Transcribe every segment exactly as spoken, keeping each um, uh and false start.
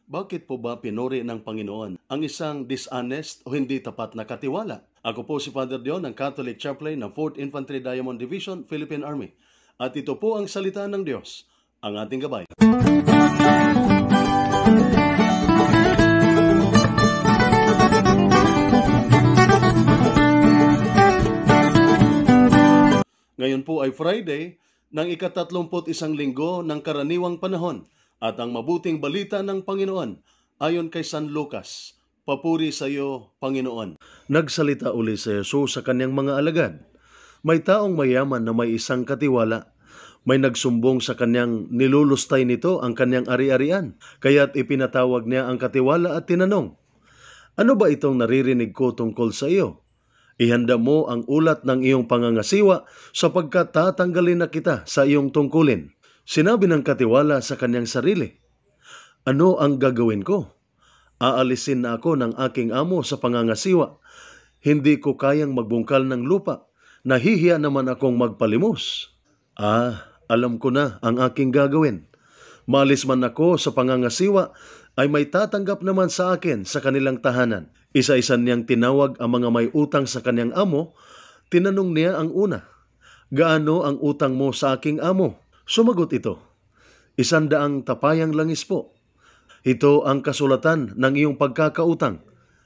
Bakit po ba pinuri ng Panginoon ang isang dishonest o hindi tapat na katiwala? Ako po si Father Dion, ang Catholic Chaplain ng fourth Infantry Diamond Division, Philippine Army. At ito po ang salita ng Diyos, ang ating gabay. Ngayon po ay Friday ng ikatatlumput isang linggo ng karaniwang panahon. At ang mabuting balita ng Panginoon ayon kay San Lucas. Papuri sa iyo, Panginoon. Nagsalita uli si Jesus sa kanyang mga alagad. May taong mayaman na may isang katiwala. May nagsumbong sa kanyang nilulustay nito ang kanyang ari-arian. Kaya't ipinatawag niya ang katiwala at tinanong, "Ano ba itong naririnig ko tungkol sa iyo? Ihanda mo ang ulat ng iyong pangangasiwa sapagkat tatanggalin na kita sa iyong tungkulin." Sinabi ng katiwala sa kanyang sarili, "Ano ang gagawin ko? Aalisin na ako ng aking amo sa pangangasiwa. Hindi ko kayang magbungkal ng lupa. Nahihiya naman akong magpalimos. Ah, alam ko na ang aking gagawin. Maalis man ako sa pangangasiwa, ay may tatanggap naman sa akin sa kanilang tahanan." Isa-isa niyang tinawag ang mga may utang sa kanyang amo. Tinanong niya ang una, "Gaano ang utang mo sa aking amo?" Sumagot ito, "Isandaang tapayang langis po. Ito ang kasulatan ng iyong pagkakautang.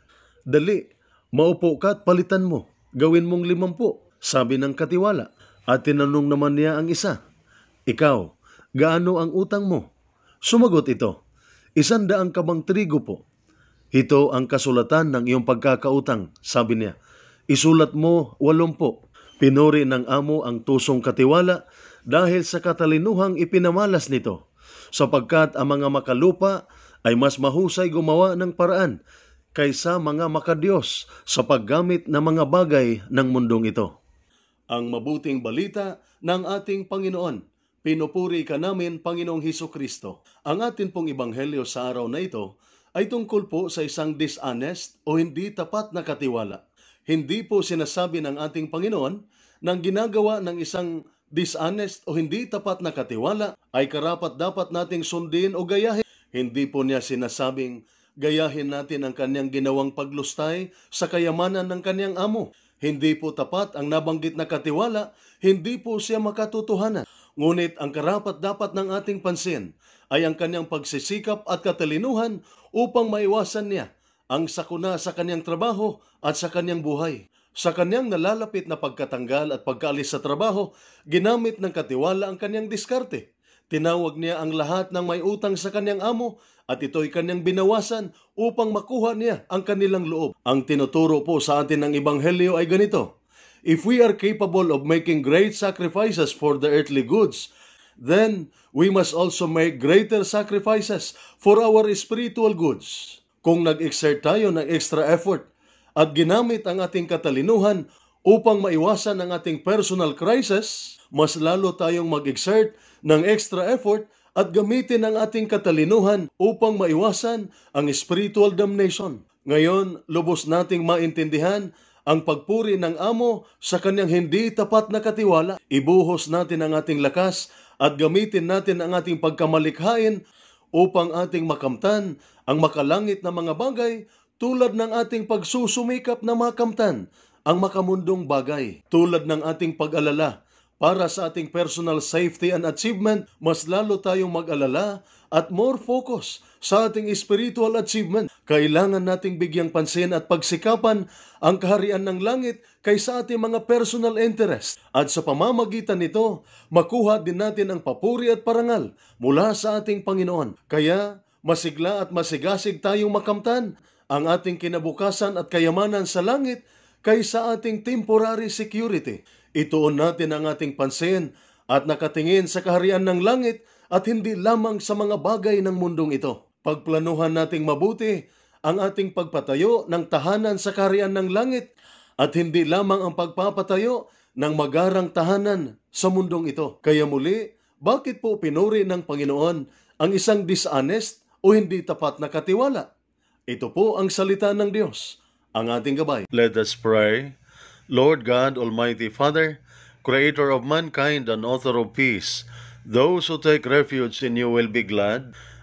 Dali, maupo ka at palitan mo. Gawin mong limampu," sabi ng katiwala. At tinanong naman niya ang isa, "Ikaw, gaano ang utang mo?" Sumagot ito, "Isandaang kabang trigo po." "Ito ang kasulatan ng iyong pagkakautang," sabi niya. "Isulat mo walumpu." Pinuri ng amo ang tusong katiwala dahil sa katalinuhang ipinamalas nito, sapagkat ang mga makalupa ay mas mahusay gumawa ng paraan kaysa mga makadiyos sa paggamit ng mga bagay ng mundong ito. Ang mabuting balita ng ating Panginoon. Pinupuri ka namin, Panginoong Hesukristo. Ang atin pong ebanghelyo sa araw na ito ay tungkol po sa isang dishonest o hindi tapat na katiwala. Hindi po sinasabi ng ating Panginoon na ginagawa ng isang dishonest o hindi tapat na katiwala ay karapat dapat nating sundin o gayahin. Hindi po niya sinasabing gayahin natin ang kanyang ginawang paglustay sa kayamanan ng kanyang amo. Hindi po tapat ang nabanggit na katiwala, hindi po siya makatotohanan. Ngunit ang karapat dapat ng ating pansin ay ang kanyang pagsisikap at katalinuhan upang maiwasan niya ang sakuna sa kanyang trabaho at sa kanyang buhay. Sa kanyang nalalapit na pagkatanggal at pagkaalis sa trabaho, ginamit ng katiwala ang kanyang diskarte. Tinawag niya ang lahat ng may utang sa kanyang amo at ito'y kanyang binawasan upang makuha niya ang kanilang loob. Ang tinuturo po sa atin ng Ebanghelyo ay ganito, "If we are capable of making great sacrifices for the earthly goods, then we must also make greater sacrifices for our spiritual goods." Kung nag-exert tayo ng extra effort at ginamit ang ating katalinuhan upang maiwasan ang ating personal crisis, mas lalo tayong mag-exert ng extra effort at gamitin ang ating katalinuhan upang maiwasan ang spiritual damnation. Ngayon, lubos nating maintindihan ang pagpuri ng amo sa kanyang hindi tapat na katiwala. Ibuhos natin ang ating lakas at gamitin natin ang ating pagkamalikhain upang ating makamtan ang makalangit na mga bagay tulad ng ating pagsusumikap na makamtan ang makamundong bagay. Tulad ng ating pag-alala para sa ating personal safety and achievement, mas lalo tayong mag-alala at more focus sa ating spiritual achievement. Kailangan nating bigyang pansin at pagsikapan ang kaharian ng langit kaysa ating mga personal interest. At sa pamamagitan nito, makuha din natin ang papuri at parangal mula sa ating Panginoon. Kaya masigla at masigasig tayong makamtan ang ating kinabukasan at kayamanan sa langit kaysa ating temporary security. Ituon natin ang ating pansin at nakatingin sa kaharian ng langit at hindi lamang sa mga bagay ng mundong ito. Pagplanuhan nating mabuti ang ating pagpatayo ng tahanan sa kaharian ng langit at hindi lamang ang pagpapatayo ng magarang tahanan sa mundong ito. Kaya muli, bakit po pinuri ng Panginoon ang isang dishonest o hindi tapat na katiwala? Ito po ang salita ng Diyos, ang ating gabay. Let us pray. Lord God, Almighty Father, Creator of mankind and author of peace, those who take refuge in you will be glad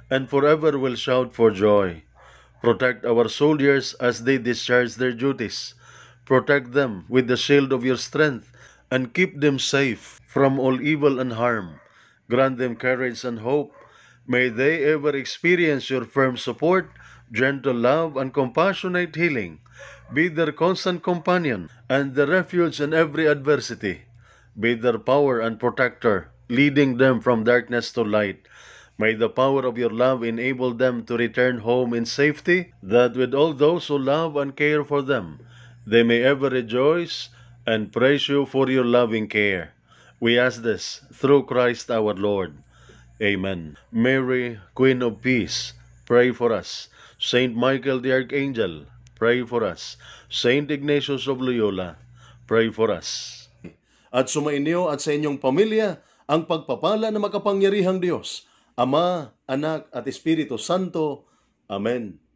and forever will shout for joy. Protect our soldiers as they discharge their duties. Protect them with the shield of your strength, and keep them safe from all evil and harm. Grant them courage and hope. May they ever experience your firm support, gentle love, and compassionate healing. Be their constant companion and the refuge in every adversity. Be their power and protector, leading them from darkness to light. May the power of your love enable them to return home in safety, that with all those who love and care for them, they may ever rejoice and praise you for your loving care. We ask this through Christ our Lord. Amen. Mary, Queen of Peace, pray for us. Saint Michael the Archangel, pray for us. Saint Ignatius of Loyola, pray for us. At sumainyo at sa inyong pamilya ang pagpapala na makapangyarihang Diyos, Ama, Anak at Espiritu Santo. Amen.